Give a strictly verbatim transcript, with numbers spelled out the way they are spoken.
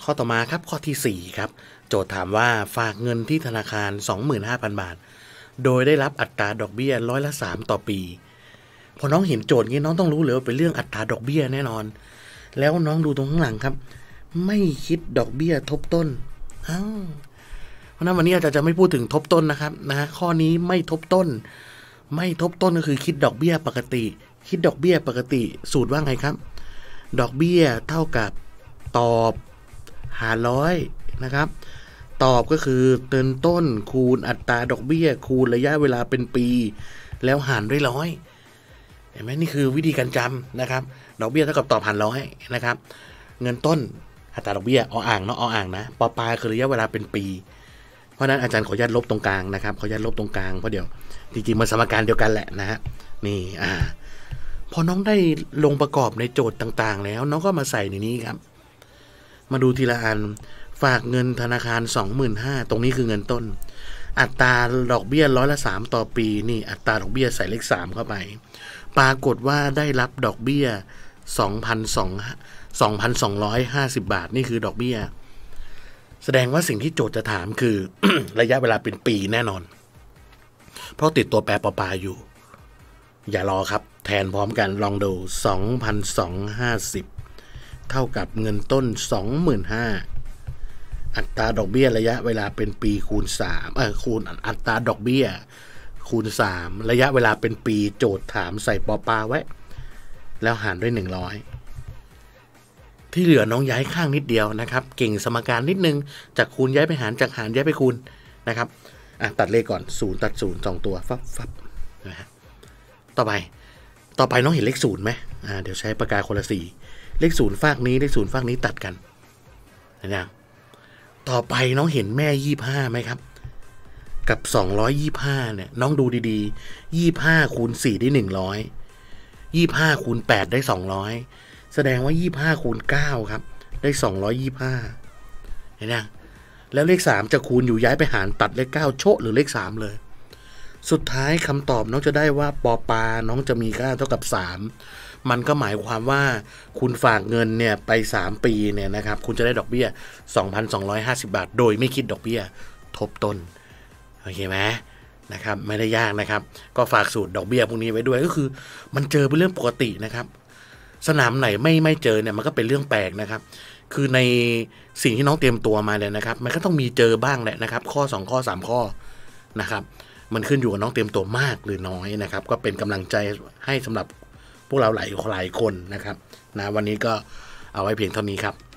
ข้อต่อมาครับข้อที่สี่ครับโจทย์ถามว่าฝากเงินที่ธนาคาร สองหมื่นห้าพัน บาทโดยได้รับอัตราดอกเบี้ยร้อยละสามต่อปีพอน้องเห็นโจทย์นี้น้องต้องรู้เลยว่าเป็นเรื่องอัตราดอกเบี้ยแน่นอนแล้วน้องดูตรงข้างหลังครับไม่คิดดอกเบี้ยทบต้นอ้าวเพราะนั้นวันนี้อาจารย์จะไม่พูดถึงทบต้นนะครับนะฮะข้อนี้ไม่ทบต้นไม่ทบต้นก็คือคิดดอกเบี้ยปกติคิดดอกเบี้ยปกติสูตรว่าไงครับดอกเบี้ยเท่ากับตอบหารร้อยนะครับตอบก็คือเติมต้นคูณอัตราดอกเบี้ยคูณระยะเวลาเป็นปีแล้วหารด้วยร้อยเห็นไหมนี่คือวิธีการจำนะครับดอกเบี้ยเท่ากับตอบหารร้อยนะครับเงินต้นอัตราดอกเบี้ยออ่างเนาะออ่างนะปอปลาคือระยะเวลาเป็นปีเพราะนั้นอาจารย์ขออนุญาตลบตรงกลางนะครับขออนุญาตลบตรงกลางเพราะเดี๋ยวจริงๆมันสมการเดียวกันแหละนะฮะนี่อ่าพอน้องได้ลงประกอบในโจทย์ต่างๆแล้วน้องก็มาใส่ในนี้ครับมาดูทีละอันฝากเงินธนาคาร สองหมื่นห้าพัน ตรงนี้คือเงินต้นอัตราดอกเบี้ยร้อยละสามต่อปีนี่อัตราดอกเบี้ยใส่เลขสามเข้าไปปรากฏว่าได้รับดอกเบี้ย สองพันสองร้อยห้าสิบ บาทนี่คือดอกเบี้ยแสดงว่าสิ่งที่โจทย์จะถามคือ ระยะเวลาเป็นปีแน่นอนเพราะติดตัวแปรปอปาอยู่อย่ารอครับแทนพร้อมกันลองดู สองพันสองร้อยห้าสิบ เท่ากับเงินต้น สองหมื่นห้าพัน อัตราดอกเบี้ยระยะเวลาเป็นปีคูณสามเออคูณอัตราดอกเบี้ยคูณสามระยะเวลาเป็นปีโจทย์ถามใส่ปอปาไว้แล้วหารด้วยหนึ่งร้อยที่เหลือน้องย้ายข้างนิดเดียวนะครับเก่งสมการนิดนึงจากคูณย้ายไปหารจากหารย้ายไปคูณนะครับอ่ะตัดเลขก่อนศูนย์ตัดศูนย์สองตัวฟับฟับนะฮะต่อไปต่อไปน้องเห็นเลขศูนย์ไหมอ่าเดี๋ยวใช้ปากกาคนละสีเลขศูนย์ฝากนี้เลขศูนย์ฝากนี้ตัดกันนะต่อไปน้องเห็นแม่ยี่ห้าไหมครับกับสองร้อยยี่ห้าเนี่ยน้องดูดีๆยี่ห้าคูณสี่ได้หนึ่งร้อยยี่ห้าคูณแปดได้สองร้อยแสดงว่ายี่ห้าคูณเก้าครับได้สองร้อยยี่ห้าเห็นไหมแล้วเลขสามจะคูณอยู่ย้ายไปหารตัดเลขเก้าโชะหรือเลขสามเลยสุดท้ายคำตอบน้องจะได้ว่าปอปาน้องจะมีค่าเท่ากับสามมันก็หมายความว่าคุณฝากเงินเนี่ยไปสามปีเนี่ยนะครับคุณจะได้ดอกเบี้ย สองพันสองร้อยห้าสิบ บาทโดยไม่คิดดอกเบี้ยทบต้นโอเคไหมนะครับไม่ได้ยากนะครับก็ฝากสูตรดอกเบี้ยพวกนี้ไว้ด้วยก็คือมันเจอเป็นเรื่องปกตินะครับสนามไหนไม่ไม่เจอเนี่ยมันก็เป็นเรื่องแปลกนะครับคือในสิ่งที่น้องเตรียมตัวมาเลยนะครับมันก็ต้องมีเจอบ้างแหละนะครับข้อสองข้อสามข้อนะครับมันขึ้นอยู่กับน้องเตรียมตัวมากหรือน้อยนะครับก็เป็นกำลังใจให้สำหรับพวกเราหลายหลายคนนะครับนะวันนี้ก็เอาไว้เพียงเท่านี้ครับ